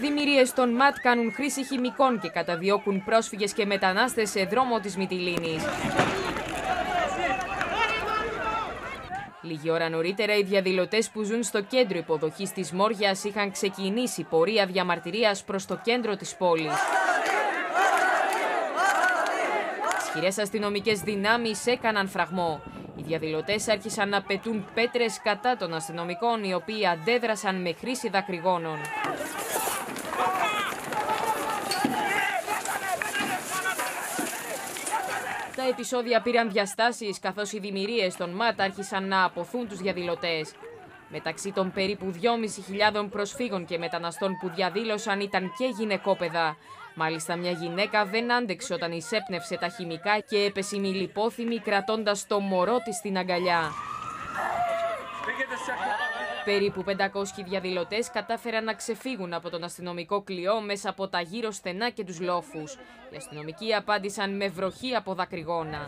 Δημιουργίες των ΜΑΤ κάνουν χρήση χημικών και καταδιώκουν πρόσφυγες και μετανάστες σε δρόμο της Μυτιλήνης. Λίγη ώρα νωρίτερα, οι διαδηλωτές που ζουν στο κέντρο υποδοχής της Μόριας είχαν ξεκινήσει πορεία διαμαρτυρίας προς το κέντρο της πόλης. Ισχυρές αστυνομικές δυνάμεις έκαναν φραγμό. Οι διαδηλωτές άρχισαν να πετούν πέτρες κατά των αστυνομικών, οι οποίοι αντέδρασαν με χρήση δακρυγόνων. Τα επεισόδια πήραν διαστάσεις, καθώς οι δημιουργίες των ΜΑΤ άρχισαν να αποθούν τους διαδηλωτές. Μεταξύ των περίπου 2.500 προσφύγων και μεταναστών που διαδήλωσαν ήταν και γυναικόπαιδα. Μάλιστα, μια γυναίκα δεν άντεξε όταν εισέπνευσε τα χημικά και έπεσε ημιλιπόθυμη κρατώντας το μωρό της στην αγκαλιά. Περίπου 500 διαδηλωτές κατάφεραν να ξεφύγουν από τον αστυνομικό κλειό μέσα από τα γύρω στενά και τους λόφους. Οι αστυνομικοί απάντησαν με βροχή από δακρυγόνα.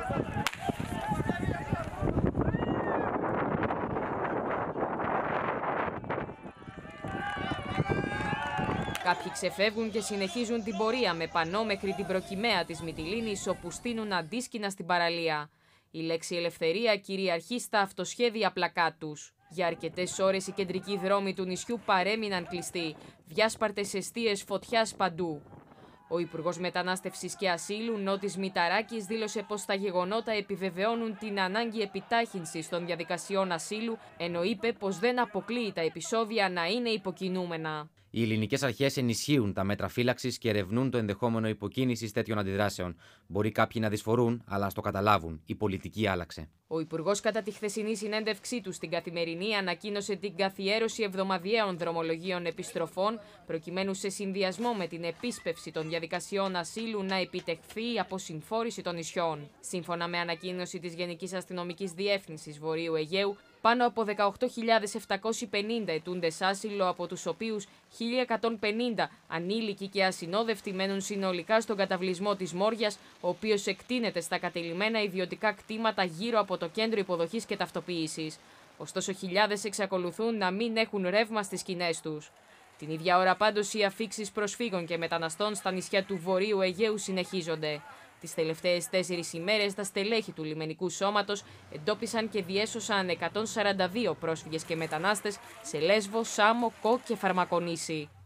Κάποιοι ξεφεύγουν και συνεχίζουν την πορεία με πανό μέχρι την προκυμαία της Μυτιλήνης, όπου στείνουν αντίσκηνα στην παραλία. Η λέξη ελευθερία κυριαρχεί στα αυτοσχέδια πλακάτ τους. Για αρκετές ώρες οι κεντρικοί δρόμοι του νησιού παρέμειναν κλειστοί, διάσπαρτες εστίες φωτιάς παντού. Ο Υπουργός Μετανάστευσης και Ασύλου, Νότης Μηταράκης, δήλωσε πως τα γεγονότα επιβεβαιώνουν την ανάγκη επιτάχυνσης των διαδικασιών ασύλου, ενώ είπε πως δεν αποκλείει τα επεισόδια να είναι υποκινούμενα. Οι ελληνικές αρχές ενισχύουν τα μέτρα φύλαξης και ερευνούν το ενδεχόμενο υποκίνησης τέτοιων αντιδράσεων. Μπορεί κάποιοι να δυσφορούν, αλλά ας το καταλάβουν. Η πολιτική άλλαξε. Ο Υπουργός, κατά τη χθεσινή συνέντευξή του στην Καθημερινή, ανακοίνωσε την καθιέρωση εβδομαδιαίων δρομολογίων επιστροφών, προκειμένου σε συνδυασμό με την επίσπευση των διαδικασιών ασύλου να επιτευχθεί η αποσυμφόρηση των νησιών. Σύμφωνα με ανακοίνωση της Γενικής Αστυνομικής Διεύθυνσης Βορείου Αιγαίου, πάνω από 18.750 αιτούντες άσυλο, από τους οποίους 1.150 ανήλικοι και ασυνόδευτοι μένουν συνολικά στον καταβλισμό της Μόριας, ο οποίος εκτείνεται στα κατελημένα ιδιωτικά κτήματα γύρω από το κέντρο υποδοχής και ταυτοποίησης. Ωστόσο, χιλιάδες εξακολουθούν να μην έχουν ρεύμα στις σκηνές τους. Την ίδια ώρα πάντως, οι αφίξεις προσφύγων και μεταναστών στα νησιά του Βορείου Αιγαίου συνεχίζονται. Τις τελευταίες 4 ημέρες, τα στελέχη του λιμενικού σώματος εντόπισαν και διέσωσαν 142 πρόσφυγες και μετανάστες σε Λέσβο, Σάμο, Κο και Φαρμακονήσι.